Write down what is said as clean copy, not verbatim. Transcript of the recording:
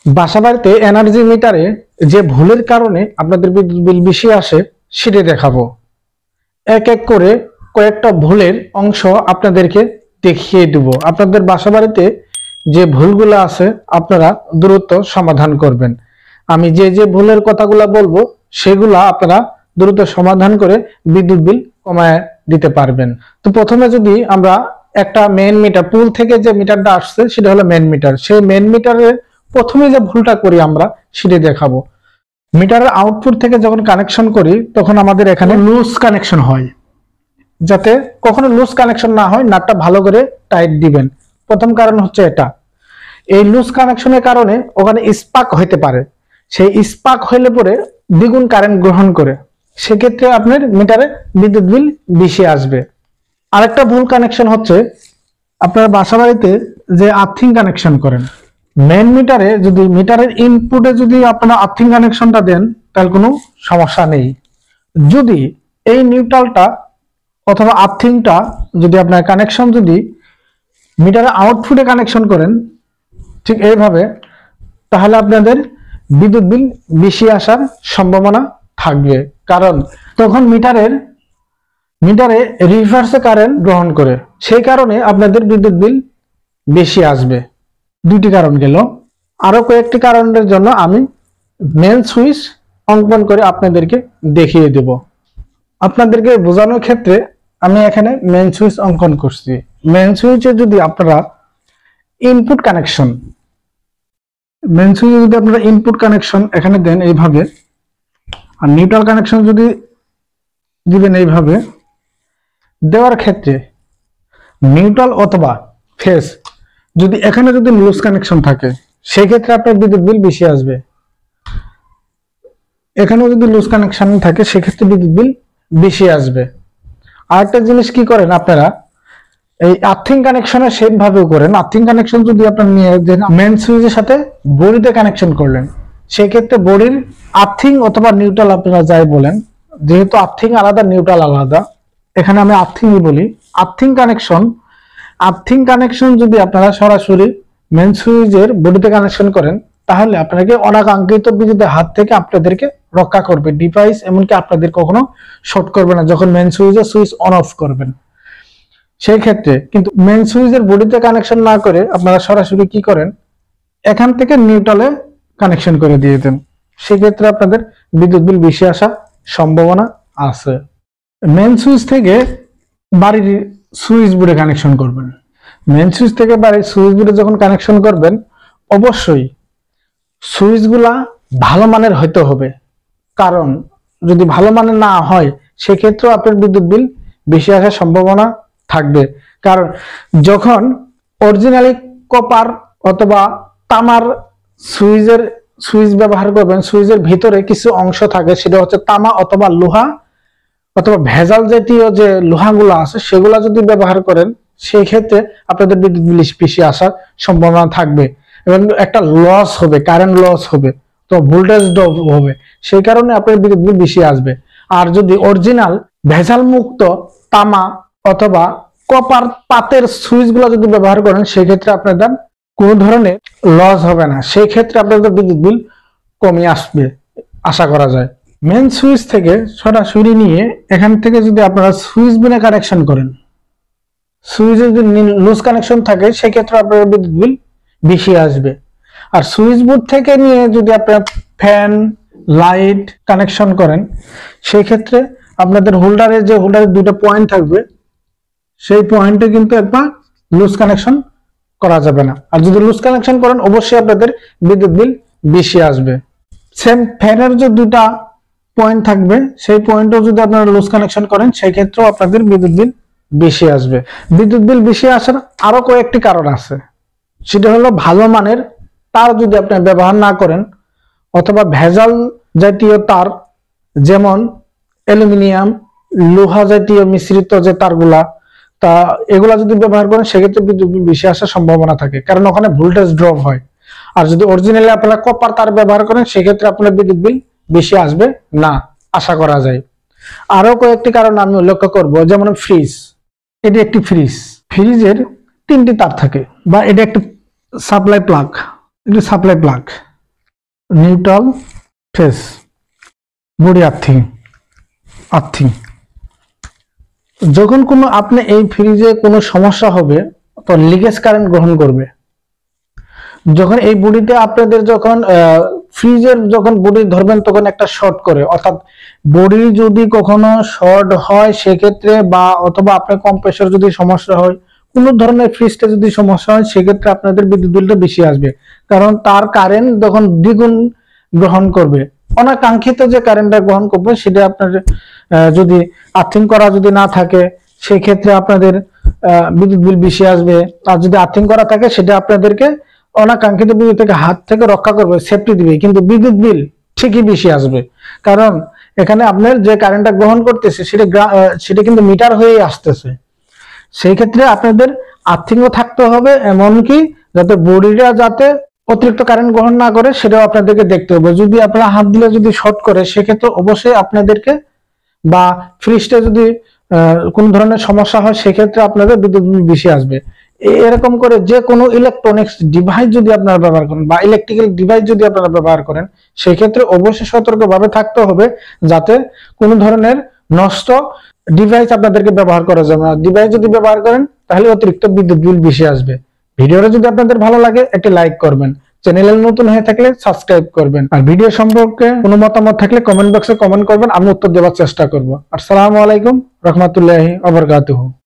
বাসাবাড়িতে energy মিটারে যে ভুলের কারণে আপনাদের বিদ্যুৎ বিল বেশি আসে সেটা দেখাবো। এক এক করে কয়েকটা ভুলের অংশ আপনাদেরকে দেখিয়ে দেব। আপনাদের বাসাবাড়িতে যে ভুলগুলো আছে আপনারা দ্রুত সমাধান করবেন। আমি যে যে ভুলের কথাগুলো বলবো সেগুলা আপনারা দ্রুত সমাধান করে বিদ্যুৎ বিল কমায় দিতে পারবেন। তো প্রথমে যদি আমরা একটা মেইন মিটার, পুল থেকে যে মিটারটা আসছে সেটা হলো মেইন মিটার। সেই মেইন মিটারের প্রথমে যে ভুলটা করি আমরা সেটা দেখাবো। মিটারের আউটপুট থেকে যখন কানেকশন করি তখন আমাদের এখানে লুজ কানেকশন হয়। যাতে কখনো লুজ কানেকশন না হয়, নাটটা ভালো করে টাইট দিবেন। প্রথম কারণ হচ্ছে এটা। এই লুজ কানেকশনের কারণে ওখানে স্পার্ক হইতে পারে। সেই স্পার্ক হইলে পরে দ্বিগুণ কারেন্ট গ্রহণ করে, সেক্ষেত্রে আপনার মিটারে বিদ্যুৎ বিল বেশি আসবে। আরেকটা ভুল কানেকশন হচ্ছে আপনার বাসাবাড়িতে যে আর্থিং কানেকশন করেন, মেইন মিটারে যদি মিটারের ইনপুটে যদি আপনারা আর্থিং কানেকশনটা দেন তাহলে কোনো সমস্যা নেই। যদি এই নিউট্রালটা অথবা আর্থিংটা যদি আপনার কানেকশন যদি মিটারের আউটপুটে কানেকশন করেন ঠিক এইভাবে, তাহলে আপনাদের বিদ্যুৎ বিল বেশি আসার সম্ভাবনা থাকবে। কারণ তখন মিটারে রিভার্সে কারেন্ট গ্রহণ করে, সেই কারণে আপনাদের বিদ্যুৎ বিল বেশি আসবে। দুইটি কারণ গেল। আরো কয়েকটি কারণের জন্য আমি মেন সুইচ অঙ্কন করে আপনাদেরকে দেখিয়ে দেব। আপনাদেরকে বোঝানোর ক্ষেত্রে আমি এখানে মেন সুইচ অঙ্কন করছি। মেন সুইচে যদি আপনারা ইনপুট কানেকশন, মেন সুইচে যদি আপনারা ইনপুট কানেকশন এখানে দেন এইভাবে, আর নিউট্রাল কানেকশন যদি দিবেন এইভাবে, দেওয়ার ক্ষেত্রে নিউট্রাল অথবা ফেজ যদি এখানে যদি লুজ কানেকশন থাকে সেই ক্ষেত্রে আপনার বিদ্যুৎ বিল বেশি আসবে। এখানেও যদি লুজ কানেকশন থাকে সেক্ষেত্রে বিদ্যুৎ বিল বেশি আসবে। আরেকটা জিনিস কি করেন আপনারা, এই আর্থিং কানেকশনে সেম ভাবেও করেন। আর্থিং কানেকশন যদি আপনার নিয়ে মেন সুইচের সাথে বডিতে কানেকশন করলেন, সেই ক্ষেত্রে বডির আর্থিং অথবা নিউট্রাল আপনারা যাই বলেন, যেহেতু আর্থিং আলাদা নিউট্রাল আলাদা, এখানে আমি আর্থিংই বলি। আর্থিং কানেকশন যদি আপনারা সরাসরি মেন সুইচের বডিতে কানেকশন করেন তাহলে আপনাকে অনাকাঙ্ক্ষিত বিদ্যুতের হাত থেকে আপনাদেরকে রক্ষা করবে ডিভাইস, এমনকি আপনাদের কখনো শর্ট করবে না যখন মেন সুইচের সুইচ অন অফ করবেন। সেই ক্ষেত্রে কিন্তু মেন সুইচের বডিতে কানেকশন না করে আপনারা সরাসরি কি করেন, এখান থেকে নিউট্রালে কানেকশন করে দিয়ে দেন, সেক্ষেত্রে আপনাদের বিদ্যুৎ বিল বেশি আসার সম্ভাবনা আছে। মেন সুইচ থেকে বাড়ির সুইচ বোর্ডে কানেকশন করবেন। মেন সুইচ থেকে বাড়ির সুইচ বোর্ডে যখন কানেকশন করবেন অবশ্যই সুইচগুলা ভালো মানের হইতে হবে। কারণ যদি ভালো মানের না হয় সেক্ষেত্রে আপনার বিদ্যুৎ বিল বেশি আসার সম্ভাবনা থাকবে। কারণ যখন অরিজিনালি কপার অথবা তামার সুইচ ব্যবহার করবেন, সুইচের ভিতরে কিছু অংশ থাকে, সেটা হচ্ছে তামা অথবা লোহা অথবা ভেজাল জাতীয় যে লোহাগুলো আছে সেগুলা যদি ব্যবহার করেন সেই ক্ষেত্রে আপনাদের বিদ্যুৎ বিল বেশি আসার সম্ভাবনা থাকবে এবং একটা লস হবে, কারেন্ট লস হবে, তো ভোল্টেজ ড্রপ হবে, সেই কারণে আপনার বিদ্যুৎ বিল বেশি আসবে। আর যদি অরিজিনাল ভেজাল মুক্ত তামা অথবা কপার পাতের সুইচগুলো যদি ব্যবহার করেন সেক্ষেত্রে আপনাদের কোনো ধরনের লস হবে না, সেই ক্ষেত্রে আপনাদের বিদ্যুৎ বিল কমে আসবে আশা করা যায়। মেন সুইচ থেকে সরাসরি নিয়ে এখান থেকে যদি আপনারা সুইচ বোর্ডে কানেকশন করেন, সুইচে যদি লুজ কানেকশন থাকে সেক্ষেত্রে আপনার বিদ্যুৎ বিল বেশি আসবে। আর সুইচ বোর্ড থেকে নিয়ে যদি আপনারা ফ্যান লাইট কানেকশন করেন সেই ক্ষেত্রে আপনাদের হোল্ডারের দুটো পয়েন্ট থাকবে, সেই পয়েন্টে কিন্তু একবার লুজ কানেকশন করা যাবে না। আর যদি লুজ কানেকশন করেন অবশ্যই আপনাদের বিদ্যুৎ বিল বেশি আসবে। সেম ফ্যানের যে দুটা পয়েন্ট থাকবে সেই পয়েন্টও যদি আপনারা লুজ কানেকশন করেন সেই ক্ষেত্রেও আপনাদের বিদ্যুৎ বিল বেশি আসবে। বিদ্যুৎ বিল বেশি আসার আরো কয়েকটি কারণ আছে, সেটা হলো ভালো মানের তার যদি আপনি ব্যবহার না করেন অথবা ভেজাল জাতীয় তার, যেমন অ্যালুমিনিয়াম লোহা জাতীয় মিশ্রিত যে তারগুলা, তা এগুলা যদি ব্যবহার করেন সেক্ষেত্রে বিদ্যুৎ বিল বেশি আসার সম্ভাবনা থাকে, কারণ ওখানে ভোল্টেজ ড্রপ হয়। আর যদি অরিজিনালি আপনারা কপার তার ব্যবহার করেন সেক্ষেত্রে আপনার বিদ্যুৎ বিল বেশি আসবে না আশা করা যায়। আরো কয়েকটি কারণ আমি উল্লেখ করব, যেমন ফ্রিজ। এটি একটি ফ্রিজের তিনটি তার থাকে, বা এটা একটি supply plug, neutral phase, body earthing. যখন কোনো আপনি এই ফ্রিজে কোনো সমস্যা হবে তো লিকেজ কারেন্ট গ্রহণ করবে। যখন এই বডিতে আপনাদের যখন ফ্রিজের যখন বডি ধরবেন তখন একটা শর্ট করে, অর্থাৎ বডি যদি কখনো শর্ট হয় সেক্ষেত্রে বা অথবা আপনার কম্প্রেসর যদি সমস্যা হয়, কোনো ধরনের ফ্রিজটা যদি সমস্যা হয় সেক্ষেত্রে আপনাদের বিদ্যুৎ বিলটা বেশি আসবে, কারণ তার কারেন্ট যখন দ্বিগুণ গ্রহণ করবে। অনাকাঙ্ক্ষিত যে কারেন্টটা গ্রহণ করবে সেটা আপনার যদি আর্থিং করা যদি না থাকে সেই ক্ষেত্রে আপনাদের বিদ্যুৎ বিল বেশি আসবে। আর যদি আর্থিং করা থাকে সেটা আপনাদেরকে অনাকাঙ্ক্ষিত বিদ্যুৎ থেকে হাত থেকে রক্ষা করবে, সেফটি দিবে, কিন্তু বিদ্যুৎ বিল ঠিকই বেশি আসবে। কারণ এখানে আপনার যে কারেন্টটা গ্রহণ করতেছে সেটা কিন্তু মিটার হয়েই আসতেছে। সেই ক্ষেত্রে আপনাদের আর্থিংও থাকতে হবে, এমনকি যাতে বডিটা যাতে অতিরিক্ত কারেন্ট গ্রহণ না করে সেটাও আপনাদেরকে দেখতে হবে। যদি আপনারা হাত দিলে যদি শর্ট করে সেক্ষেত্রে অবশ্যই আপনাদেরকে, বা ফ্রিজটা যদি কোন ধরনের সমস্যা হয় সেক্ষেত্রে আপনাদের বিদ্যুৎ বিল বেশি আসবে। এরকম করে যে কোনো ইলেকট্রনিক্স ডিভাইস যদি আপনারা ব্যবহার করেন বা ইলেকট্রিক্যাল ডিভাইস যদি আপনারা ব্যবহার করেন সেক্ষেত্রে অবশ্যই সতর্কভাবে থাকতে হবে যাতে কোনো ধরনের নষ্ট ডিভাইস আপনাদেরকে ব্যবহার করা যাবে না। ডিভাইস যদি ব্যবহার করেন তাহলে অতিরিক্ত বিদ্যুৎ বিল বেশি আসবে। ভিডিওটা যদি আপনাদের ভালো লাগে একটি লাইক করবেন, চ্যানেলে নতুন হয়ে থাকলে সাবস্ক্রাইব করবেন, আর ভিডিও সম্পর্কে কোনো মতামত থাকলে কমেন্ট বক্সে কমেন্ট করবেন, আমি উত্তর দেওয়ার চেষ্টা করব। আসসালামু আলাইকুম রহমতুল্লাহি ওয়া বারাকাতুহু।